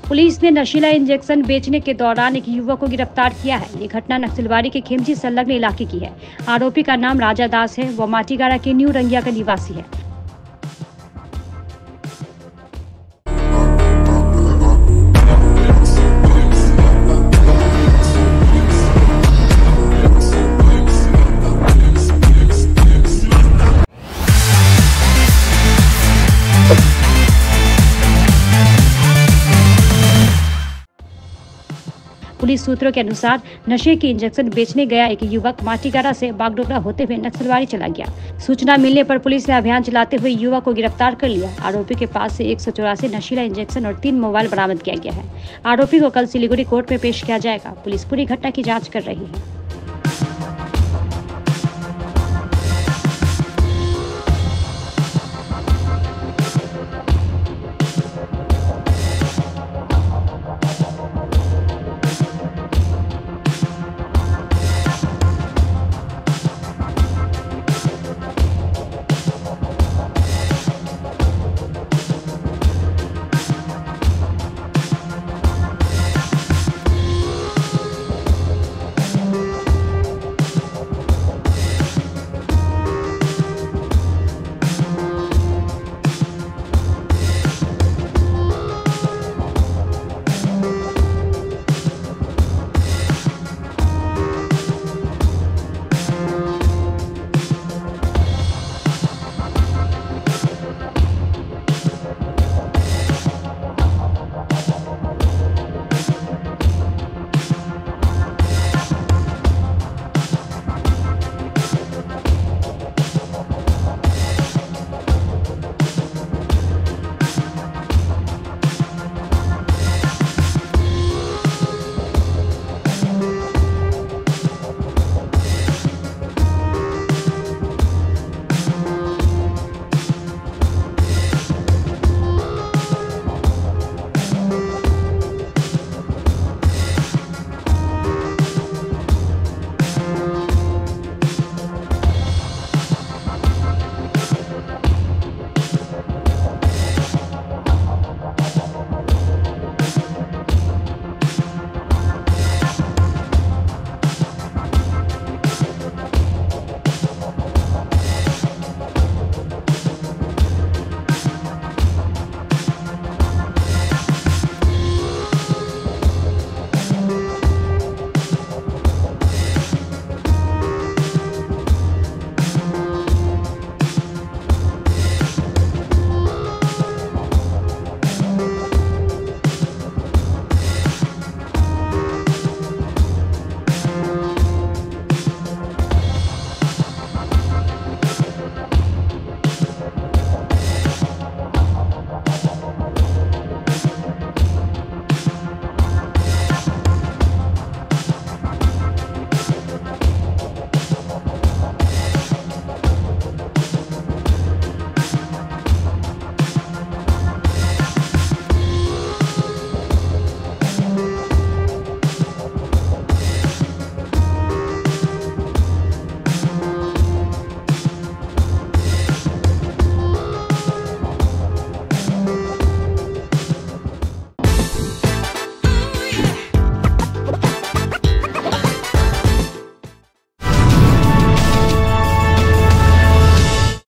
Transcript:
Police ने नशीला injection बेचने के दौरान एक युवक को गिरफ्तार किया है। ये घटना नक्सलबाड़ी के खेमजी संलग्न इलाके की है। आरोपी का नाम राजा दास है। वह माटीगाड़ा के न्यू रंगिया का निवासी है। पुलिस सूत्रों के अनुसार नशे के इंजेक्शन बेचने गया एक युवक माटीगाड़ा से बागडोगरा होते हुए नक्सलबाड़ी चला गया। सूचना मिलने पर पुलिस ने अभियान चलाते हुए युवक को गिरफ्तार कर लिया। आरोपी के पास से 184 नशीला इंजेक्शन और 3 मोबाइल बरामद किया गया है। आरोपी को कल सिलीगुड़ी कोर्ट में पेश किया जाएगा। पुलिस पूरी घटना की जाँच कर रही है।